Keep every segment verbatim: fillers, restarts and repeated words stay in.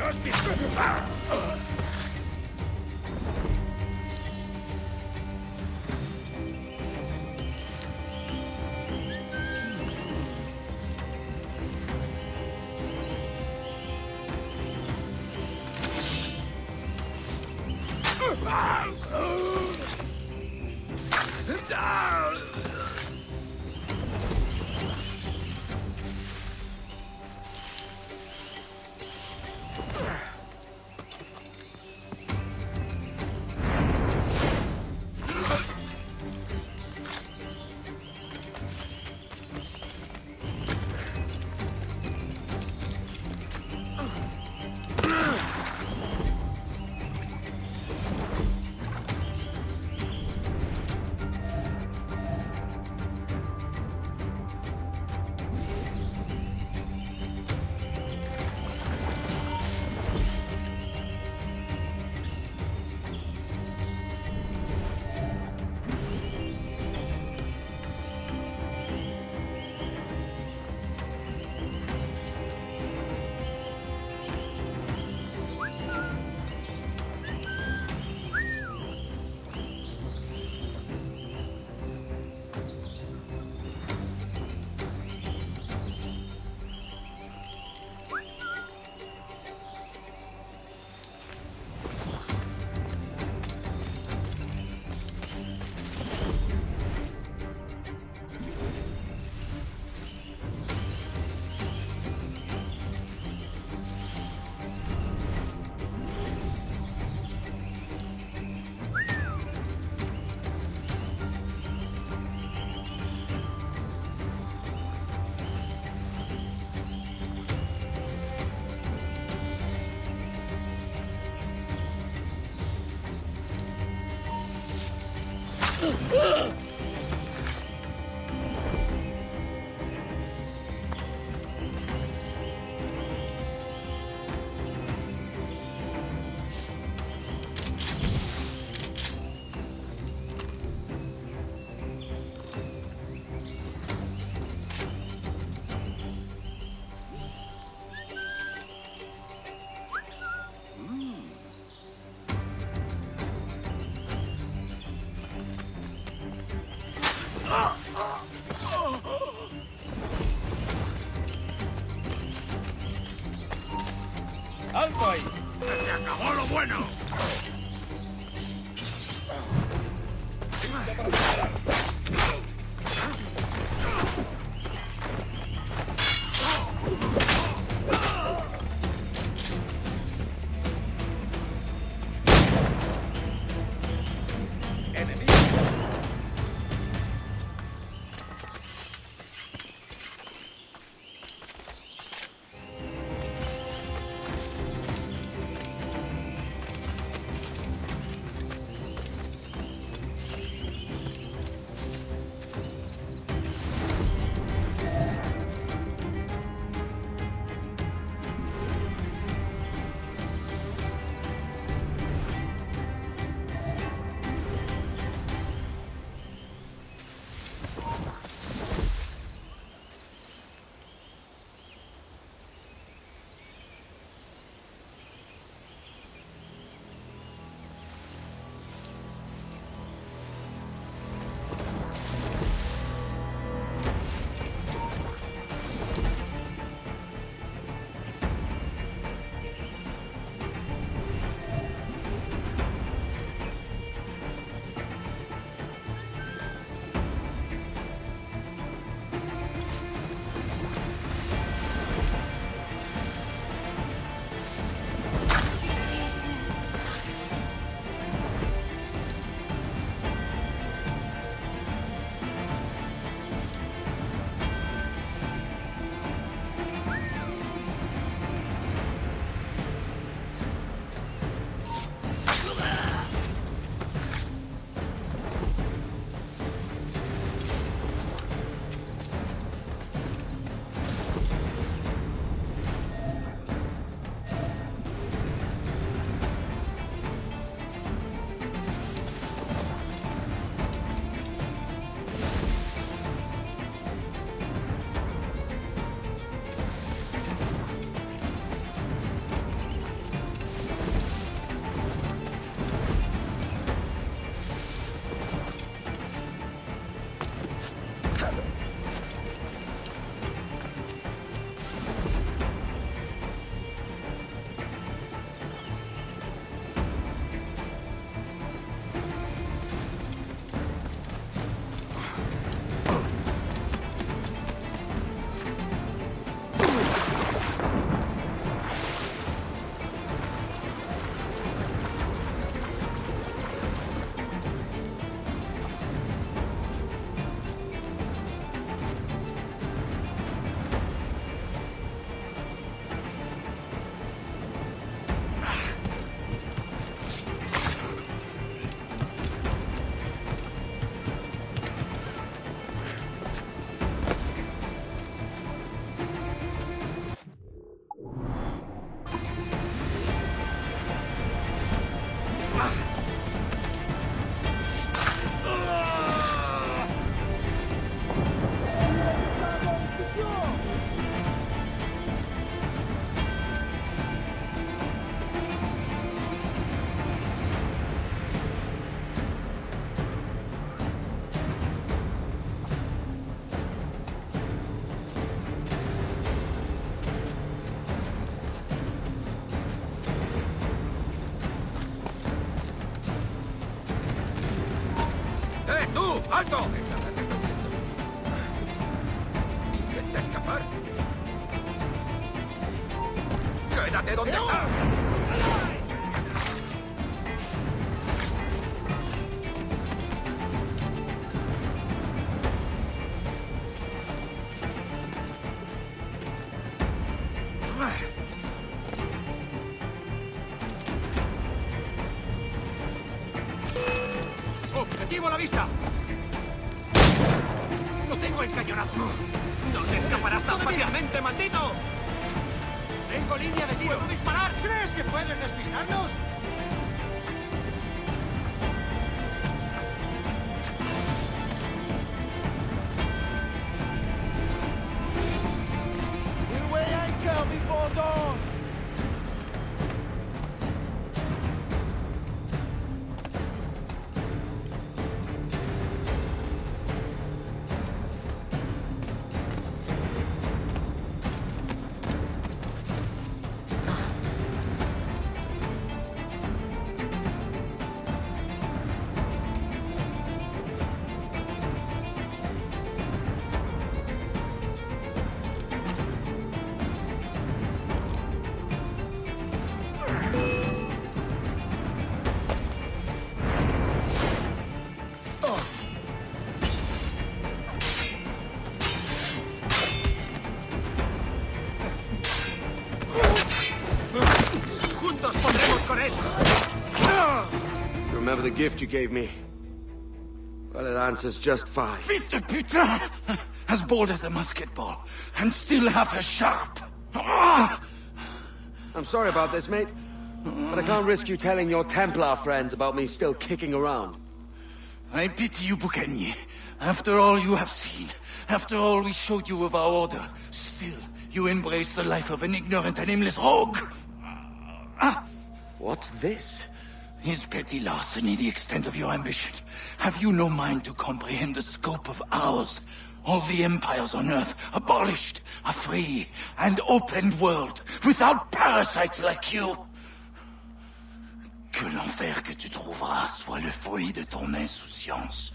¡Alto ahí! ¡Se acabó lo bueno! ¡Alto! ¿Intenta escapar? ¡Quédate donde estás! ¡Objetivo a la vista! ¡No tengo el cañonazo! ¡No te escaparás tan fácilmente, maldito! ¡Tengo línea de tiro! ¿Puedo disparar? ¿Crees que puedes despistarnos? Remember the gift you gave me? Well, it answers just fine. Fils de putain! As bold as a musket ball, and still half as sharp. Ah! I'm sorry about this, mate. But I can't risk you telling your Templar friends about me still kicking around. I pity you, Boucanier. After all you have seen, after all we showed you of our order, still you embrace the life of an ignorant and aimless rogue. Ah! What's this? Is petty larceny the extent of your ambition? Have you no mind to comprehend the scope of ours? All the empires on Earth abolished, a free and open world, without parasites like you. Que l'enfer que tu trouveras soit le fruit de ton insouciance.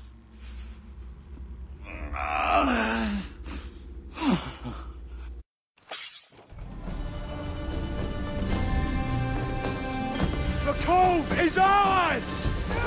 The cove is ours!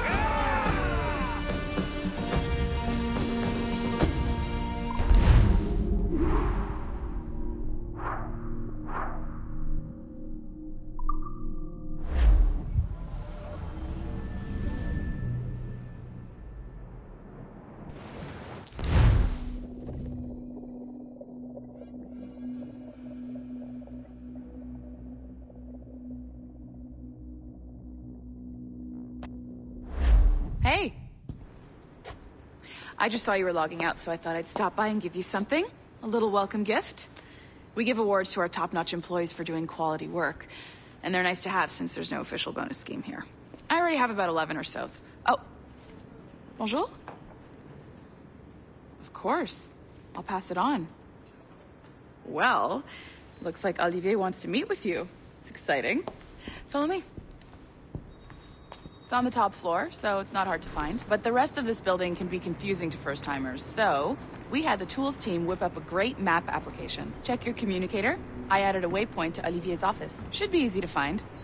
Hey! I just saw you were logging out, so I thought I'd stop by and give you something. A little welcome gift. We give awards to our top-notch employees for doing quality work, and they're nice to have since there's no official bonus scheme here. I already have about eleven or so. Oh. Bonjour? Of course. I'll pass it on. Well, looks like Olivier wants to meet with you. It's exciting. Follow me. It's on the top floor, so it's not hard to find. But the rest of this building can be confusing to first-timers, so we had the tools team whip up a great map application. Check your communicator. I added a waypoint to Olivier's office. Should be easy to find.